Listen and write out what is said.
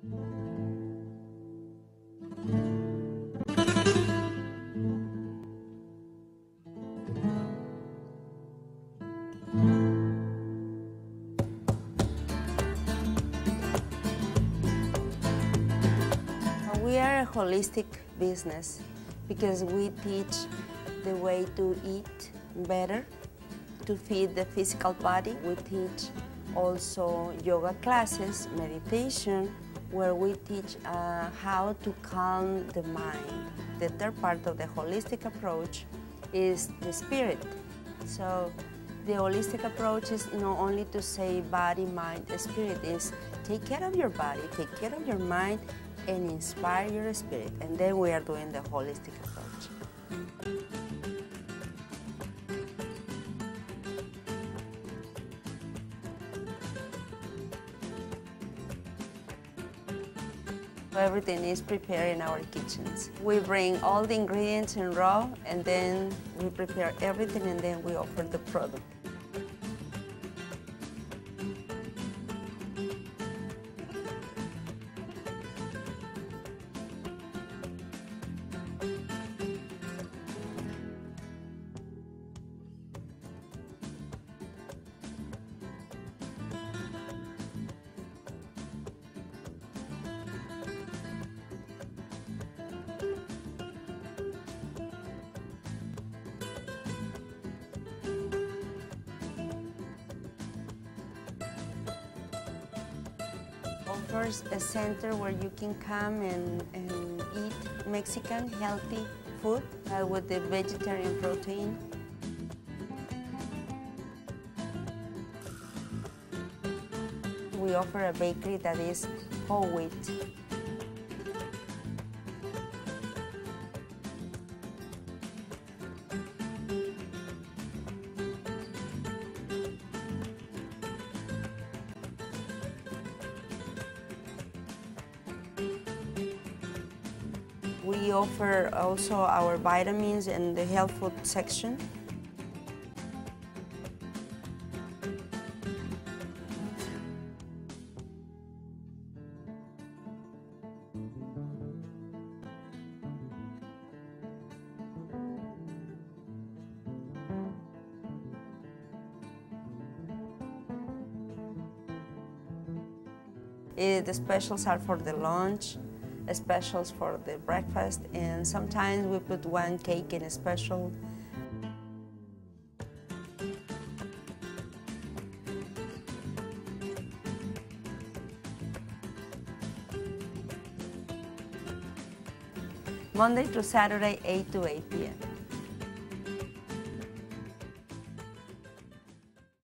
We are a holistic business because we teach the way to eat better, to feed the physical body. We teach also yoga classes, meditation, where we teach how to calm the mind. The third part of the holistic approach is the spirit. So the holistic approach is not only to say body, mind, spirit, is take care of your body, take care of your mind, and inspire your spirit. And then we are doing the holistic approach. Everything is prepared in our kitchens. We bring all the ingredients in raw, and then we prepare everything, and then we offer the product. Offers a center where you can come and eat Mexican healthy food with the vegetarian protein. We offer a bakery that is whole wheat. We offer also our vitamins in the health food section. The specials are for the lunch, specials for the breakfast, and sometimes we put one cake in a special. Monday through Saturday, 8 to 8 p.m.